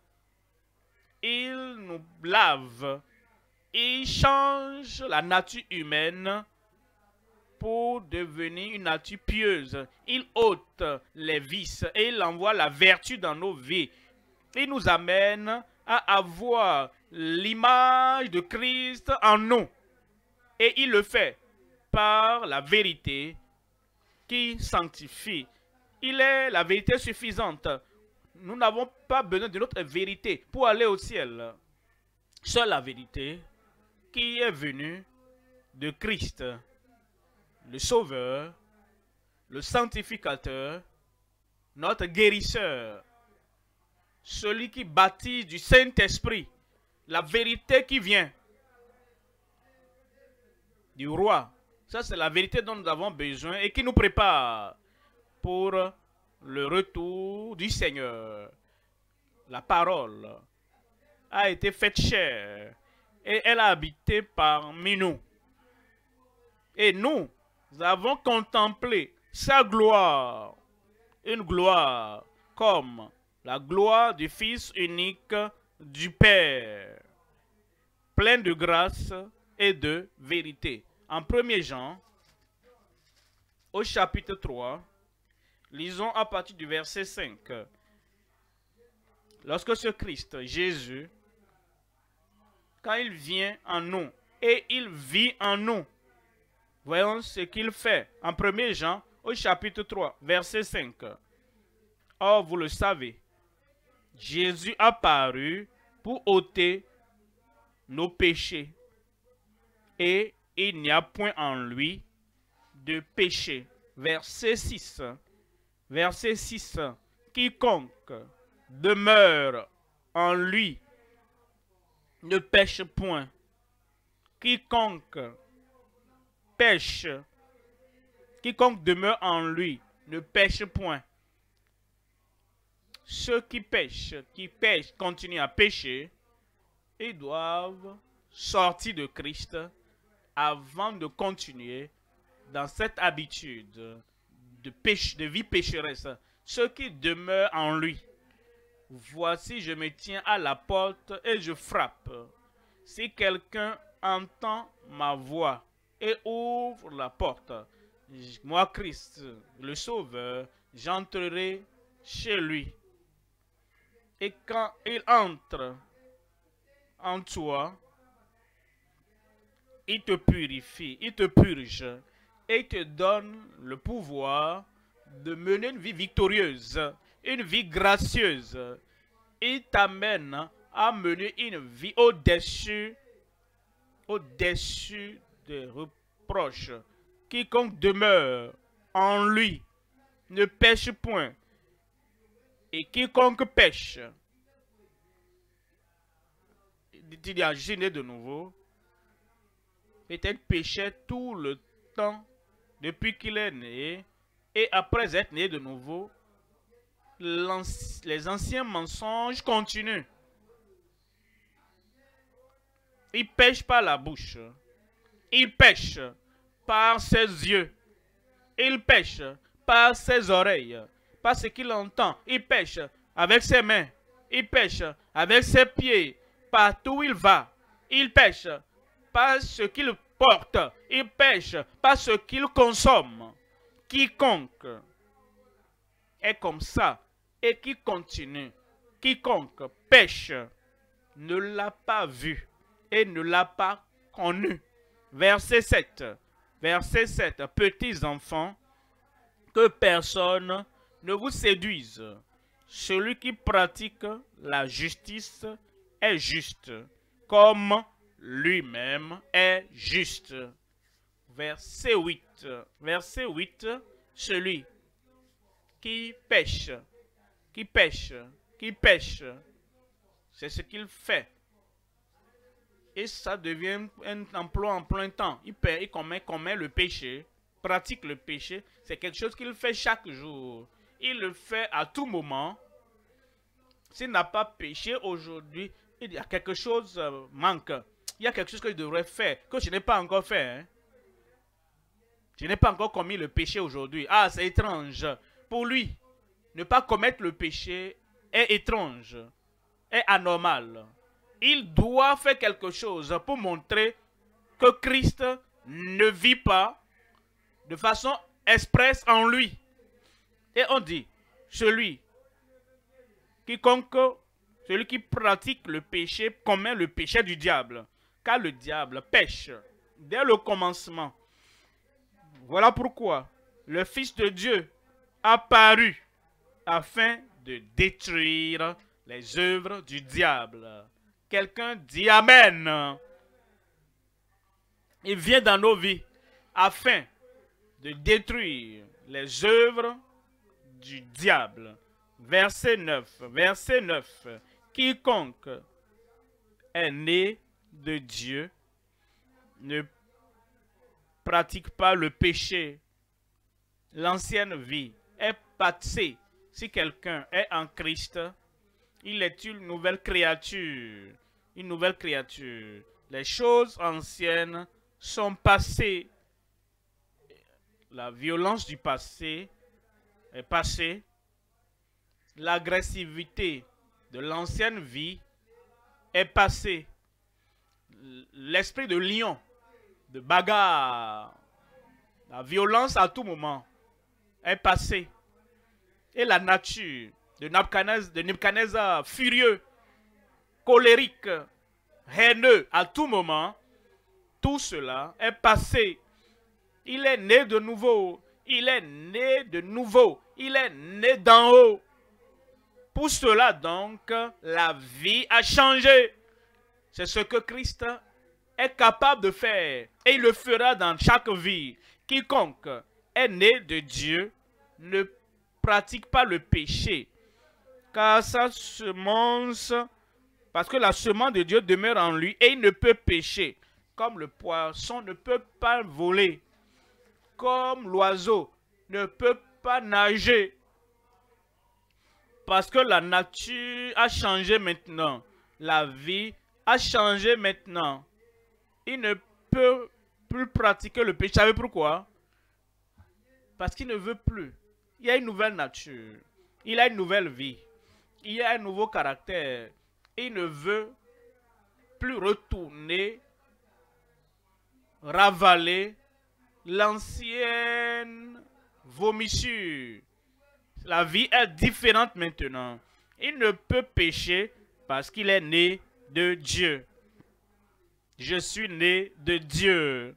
Il nous lave. Il change la nature humaine pour devenir une nature pieuse. Il ôte les vices et il envoie la vertu dans nos vies. Il nous amène à avoir l'image de Christ en nous. Et il le fait par la vérité qui sanctifie. Il est la vérité suffisante. Nous n'avons pas besoin de notre vérité pour aller au ciel. Seule la vérité qui est venue de Christ, le Sauveur, le Sanctificateur, notre guérisseur, celui qui baptise du Saint-Esprit, la vérité qui vient du roi. Ça, c'est la vérité dont nous avons besoin et qui nous prépare pour le retour du Seigneur. La parole a été faite chair et elle a habité parmi nous. Et nous avons contemplé sa gloire, une gloire comme la gloire du Fils unique du Père, plein de grâce et de vérité. En premier Jean, au chapitre trois, lisons à partir du verset cinq. Lorsque ce Christ, Jésus, quand il vient en nous et il vit en nous, voyons ce qu'il fait. En premier Jean, au chapitre trois, verset cinq. Or, vous le savez, Jésus a paru pour ôter nos péchés. Et il n'y a point en lui de péché. Verset six. Verset six. Quiconque demeure en lui ne pêche point. Quiconque pêche, quiconque demeure en lui ne pêche point. Ceux qui pêchent, qui pêchent, continuent à pécher, ils doivent sortir de Christ avant de continuer dans cette habitude de, péche, de vie pécheresse. Ceux qui demeurent en lui. Voici, je me tiens à la porte et je frappe. Si quelqu'un entend ma voix et ouvre la porte, moi, Christ, le Sauveur, j'entrerai chez lui. Et quand il entre en toi, il te purifie, il te purge et il te donne le pouvoir de mener une vie victorieuse, une vie gracieuse. Il t'amène à mener une vie au-dessus, au-dessus des reproches. Quiconque demeure en lui ne pêche point. Et quiconque pêche, dit-il, a gêné de nouveau, peut-être péchait tout le temps depuis qu'il est né, et après être né de nouveau, les anciens mensonges continuent. Il pêche par la bouche. Il pêche par ses yeux. Il pêche par ses oreilles, par ce qu'il entend. Il pêche avec ses mains. Il pêche avec ses pieds. Partout où il va, il pêche par ce qu'il porte. Il pêche par ce qu'il consomme. Quiconque est comme ça et qui continue, quiconque pêche, ne l'a pas vu et ne l'a pas connu. Verset sept. Verset sept. Petits enfants, que personne ne vous séduise. Celui qui pratique la justice est juste, comme lui-même est juste. Verset huit. Verset huit. Celui qui pêche, qui pêche, qui pêche, c'est ce qu'il fait. Et ça devient un emploi en plein temps. Il, paie, il commet, commet le péché, pratique le péché. C'est quelque chose qu'il fait chaque jour. Il le fait à tout moment. S'il n'a pas péché aujourd'hui, il y a quelque chose euh, manque. Il y a quelque chose que je devrais faire, que je n'ai pas encore fait. Hein? Je n'ai pas encore commis le péché aujourd'hui. Ah, c'est étrange. Pour lui, ne pas commettre le péché est étrange, est anormal. Il doit faire quelque chose pour montrer que Christ ne vit pas de façon expresse en lui. Et on dit, celui quiconque, celui qui pratique le péché commet le péché du diable. Car le diable pêche dès le commencement. Voilà pourquoi le Fils de Dieu a paru afin de détruire les œuvres du diable. Quelqu'un dit Amen. Il vient dans nos vies afin de détruire les œuvres du diable. Verset neuf. Verset neuf. Quiconque est né de Dieu ne pratique pas le péché. L'ancienne vie est passée. Si quelqu'un est en Christ, il est une nouvelle créature. Une nouvelle créature. Les choses anciennes sont passées. La violence du passé est passée. L'agressivité de l'ancienne vie est passée. L'esprit de lion, de bagarre, la violence à tout moment est passée. Et la nature de Nebuchadnezzar, de Nebuchadnezzar furieux, colérique, haineux à tout moment, tout cela est passé. Il est né de nouveau. Il est né de nouveau. Il est né d'en haut. Pour cela donc, la vie a changé. C'est ce que Christ est capable de faire. Et il le fera dans chaque vie. Quiconque est né de Dieu ne pratique pas le péché. Car sa semence, parce que la semence de Dieu demeure en lui et il ne peut pécher. Comme le poisson ne peut pas voler. Comme l'oiseau ne peut pas nager. Parce que la nature a changé maintenant. La vie a changé maintenant. Il ne peut plus pratiquer le péché. Vous savez pourquoi? Parce qu'il ne veut plus. Il y a une nouvelle nature. Il a une nouvelle vie. Il y a un nouveau caractère. Il ne veut plus retourner, ravaler l'ancienne vomissure. La vie est différente maintenant. Il ne peut pécher parce qu'il est né de Dieu. Je suis né de Dieu.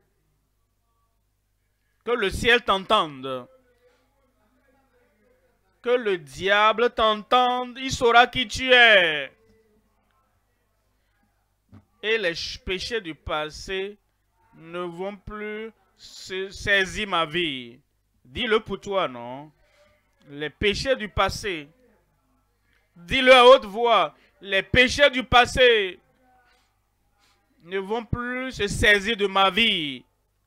Que le ciel t'entende. Que le diable t'entende. Il saura qui tu es. Et les péchés du passé ne vont plus saisir ma vie. Dis-le pour toi, non? Les péchés du passé. Dis-le à haute voix. Les péchés du passé ne vont plus se saisir de ma vie.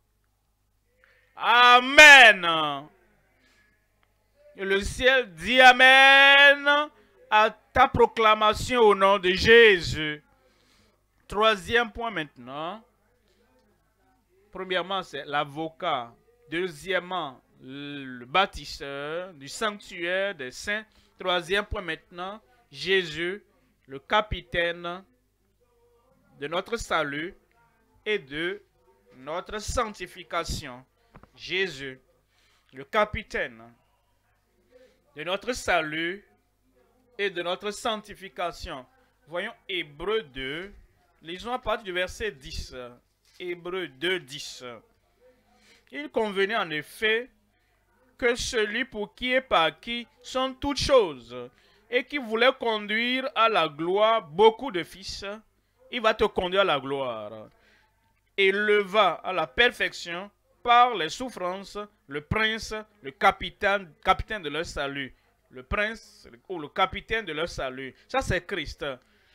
Amen. Et le ciel dit Amen à ta proclamation au nom de Jésus. Troisième point maintenant. Premièrement, c'est l'avocat. Deuxièmement, le bâtisseur du sanctuaire des saints. Troisième point maintenant, Jésus, le capitaine de notre salut et de notre sanctification. Jésus, le capitaine de notre salut et de notre sanctification. Voyons Hébreux deux, lisons à partir du verset dix. Hébreux deux, dix. Il convenait en effet que celui pour qui et par qui sont toutes choses et qui voulait conduire à la gloire beaucoup de fils, il va te conduire à la gloire. Et leva à la perfection par les souffrances le prince, le capitaine, capitaine de leur salut. Le prince ou le capitaine de leur salut. Ça, c'est Christ.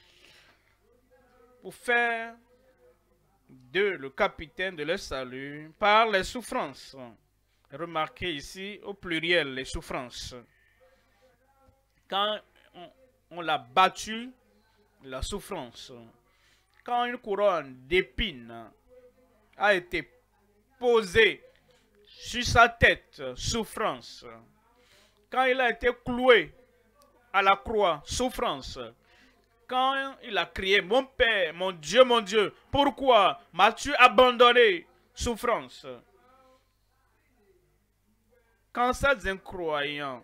Pour faire de le capitaine de leur salut par les souffrances. Remarquez ici au pluriel les souffrances. Quand on, on l'a battu, la souffrance. Quand une couronne d'épines a été posée sur sa tête, souffrance. Quand il a été cloué à la croix, souffrance. Quand il a crié, mon Père, mon Dieu, mon Dieu, pourquoi m'as-tu abandonné? Souffrance. Quand ces incroyants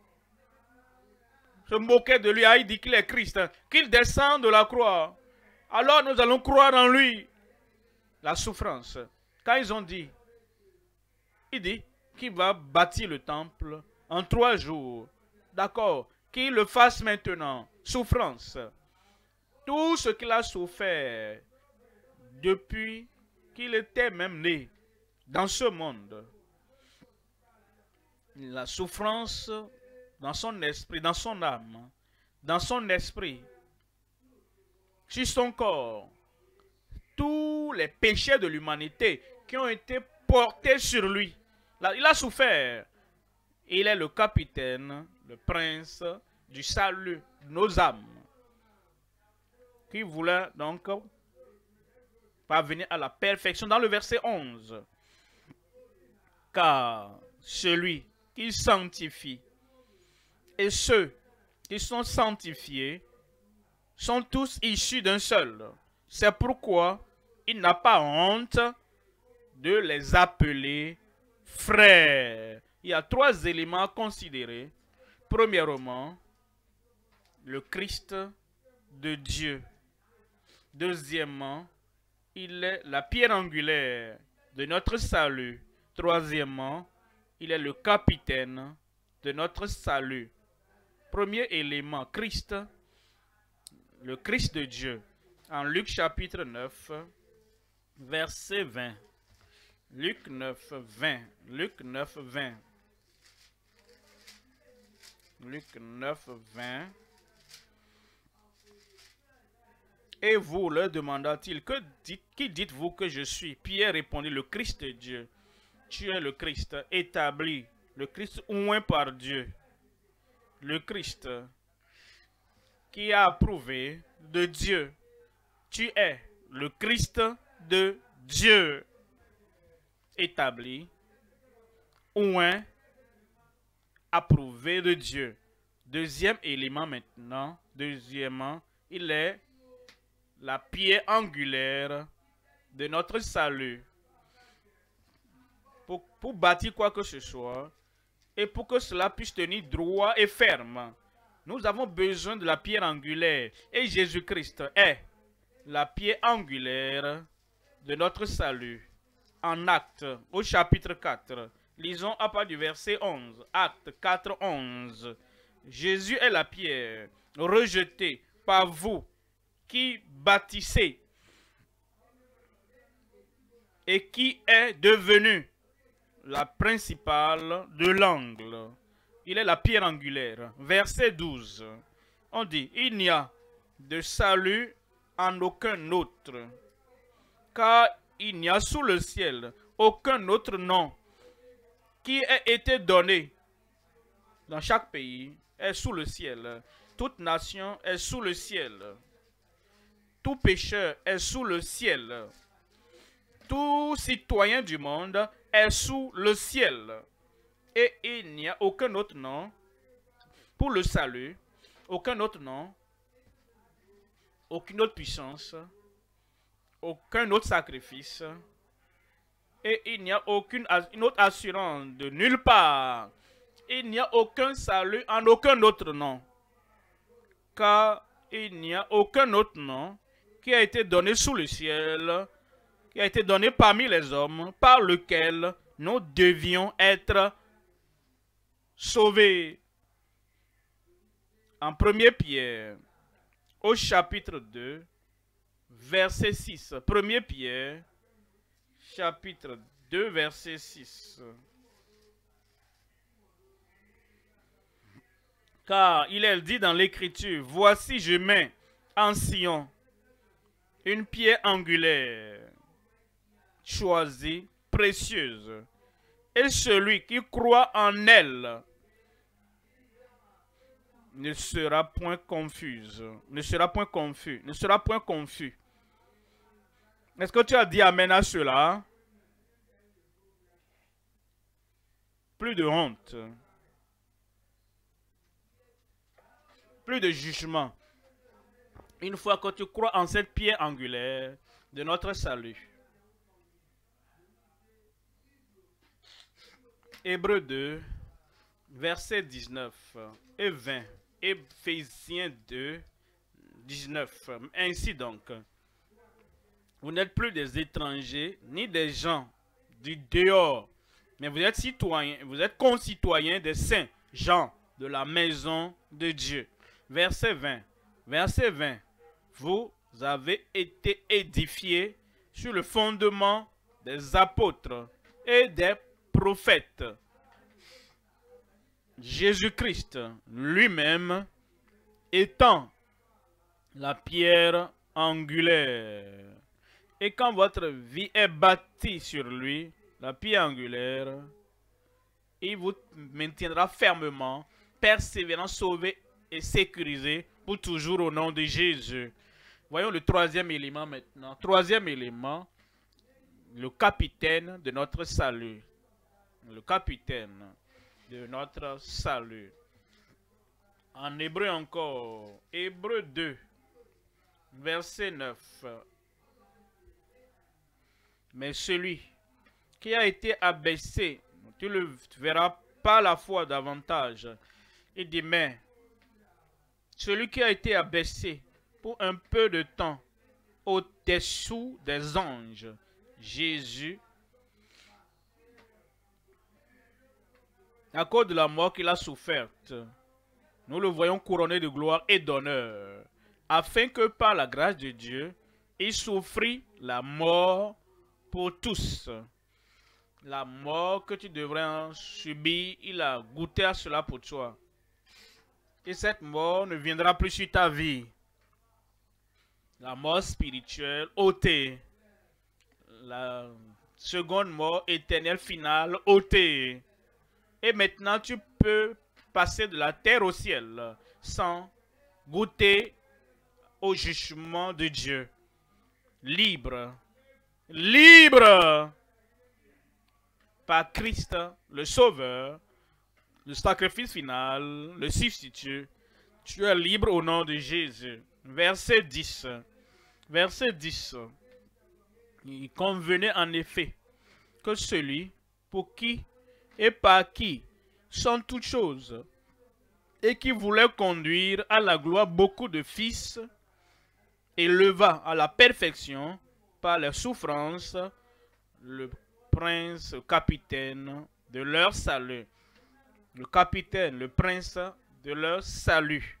se moquaient de lui, il dit qu'il est Christ, qu'il descend de la croix, alors nous allons croire en lui. La souffrance. Quand ils ont dit, il dit qu'il va bâtir le temple en trois jours. D'accord, qu'il le fasse maintenant. Souffrance. Tout ce qu'il a souffert depuis qu'il était même né dans ce monde. La souffrance dans son esprit, dans son âme, dans son esprit, sur son corps. Tous les péchés de l'humanité qui ont été portés sur lui. Il a souffert. Il est le capitaine, le prince du salut de nos âmes. Qui voulait donc parvenir à la perfection. Dans le verset onze. Car celui qui sanctifie et ceux qui sont sanctifiés sont tous issus d'un seul. C'est pourquoi il n'a pas honte de les appeler frères. Il y a trois éléments à considérer. Premièrement, le Christ de Dieu. Deuxièmement, il est la pierre angulaire de notre salut. Troisièmement, il est le capitaine de notre salut. Premier élément, Christ, le Christ de Dieu. En Luc chapitre neuf, verset vingt. Luc neuf, vingt. Luc neuf, vingt. Luc neuf, vingt. Et vous, leur demanda-t-il, que dites, qui dites-vous que je suis? Pierre répondit, le Christ de Dieu. Tu es le Christ établi, le Christ oint par Dieu. Le Christ qui a approuvé de Dieu. Tu es le Christ de Dieu. Établi, oint, approuvé de Dieu. Deuxième élément maintenant, deuxièmement, il est la pierre angulaire de notre salut. Pour, pour bâtir quoi que ce soit, et pour que cela puisse tenir droit et ferme, nous avons besoin de la pierre angulaire. Et Jésus-Christ est la pierre angulaire de notre salut. En Actes, au chapitre quatre, lisons à partir du verset onze. Actes quatre, onze. Jésus est la pierre rejetée par vous qui bâtissez et qui est devenue la principale de l'angle. Il est la pierre angulaire. Verset douze. On dit, il n'y a de salut en aucun autre, car il n'y a sous le ciel aucun autre nom qui ait été donné dans chaque pays, est sous le ciel. Toute nation est sous le ciel. Tout pécheur est sous le ciel. tout citoyen du monde est sous le ciel. Et il n'y a aucun autre nom pour le salut, aucun autre nom, aucune autre puissance, aucun autre sacrifice. Et il n'y a aucune une autre assurance de nulle part. Il n'y a aucun salut en aucun autre nom. Car il n'y a aucun autre nom qui a été donné sous le ciel, qui a été donné parmi les hommes, par lequel nous devions être sauvés. En premier Pierre, au chapitre deux, verset six. premier Pierre, chapitre deux, verset six. Car il est dit dans l'Écriture, voici je mets en Sion une pierre angulaire, choisie, précieuse, et celui qui croit en elle ne sera point confuse, ne sera point confus, ne sera point confus. Est-ce que tu as dit amen à cela? Plus de honte. Plus de jugement. Une fois que tu crois en cette pierre angulaire de notre salut. Hébreux deux, versets dix-neuf et vingt. Éphésiens deux, dix-neuf. Ainsi donc, vous n'êtes plus des étrangers ni des gens du dehors, mais vous êtes citoyens, vous êtes concitoyens des saints gens de la maison de Dieu. Verset vingt. Verset vingt. Vous avez été édifiés sur le fondement des apôtres et des prophètes. Jésus-Christ lui-même étant la pierre angulaire. Et quand votre vie est bâtie sur lui, la pierre angulaire, il vous maintiendra fermement, persévérant, sauvé et sécurisé pour toujours au nom de Jésus. Voyons le troisième élément maintenant. Troisième élément, le capitaine de notre salut. Le capitaine de notre salut. En hébreu encore, Hébreux deux, verset neuf. Mais celui qui a été abaissé, tu le verras pas la foi davantage. Il dit, mais celui qui a été abaissé pour un peu de temps au-dessous des anges, Jésus, à cause de la mort qu'il a soufferte, nous le voyons couronné de gloire et d'honneur, afin que par la grâce de Dieu, il souffrit la mort pour tous. La mort que tu devrais subir, il a goûté à cela pour toi. Et cette mort ne viendra plus sur ta vie. La mort spirituelle ôtée. La seconde mort éternelle finale ôtée. Et maintenant tu peux passer de la terre au ciel sans goûter au jugement de Dieu. Libre. Libre par Christ, le Sauveur, le sacrifice final, le substitut. Tu es libre au nom de Jésus. Verset dix. Verset dix. Il convenait en effet que celui pour qui et par qui sont toutes choses et qui voulait conduire à la gloire beaucoup de fils, éleva à la perfection par les souffrances le prince, le capitaine de leur salut. Le capitaine, le prince de leur salut.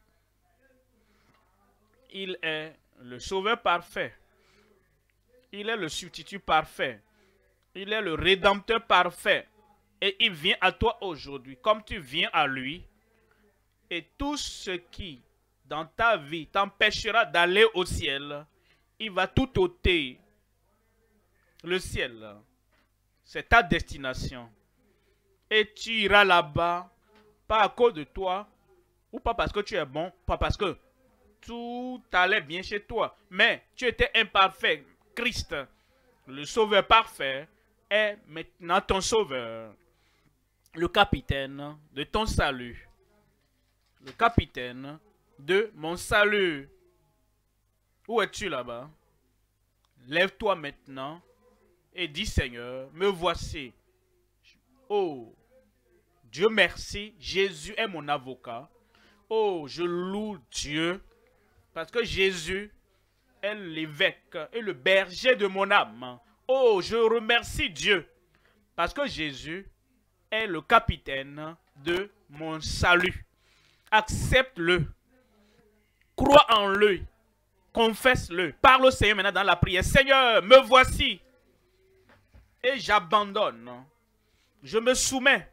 Il est le sauveur parfait. Il est le substitut parfait. Il est le rédempteur parfait. Et il vient à toi aujourd'hui comme tu viens à lui. Et tout ce qui, dans ta vie, t'empêchera d'aller au ciel, il va tout ôter. Le ciel, c'est ta destination. Et tu iras là-bas, pas à cause de toi, ou pas parce que tu es bon, pas parce que tout allait bien chez toi, mais tu étais imparfait. Christ Le sauveur parfait est maintenant ton sauveur. Le capitaine de ton salut. Le capitaine de mon salut. Où es-tu là-bas? Lève-toi maintenant et dis Seigneur, me voici. Oh, Dieu merci, Jésus est mon avocat. Oh, je loue Dieu parce que Jésus est l'évêque et le berger de mon âme. Oh, je remercie Dieu parce que Jésus est le capitaine de mon salut. Accepte-le. Crois en lui. Confesse-le. Parle au Seigneur maintenant dans la prière. Seigneur, me voici. Et j'abandonne. Je me soumets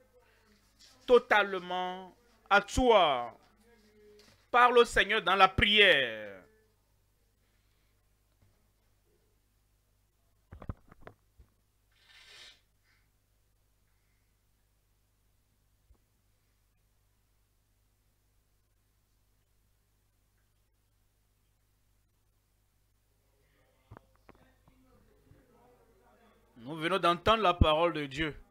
totalement à toi. Parle au Seigneur dans la prière. Nous venons d'entendre la parole de Dieu.